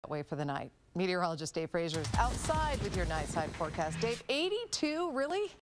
way for the night. Meteorologist Dave Fraser is outside with your night side forecast. Dave, 82, really?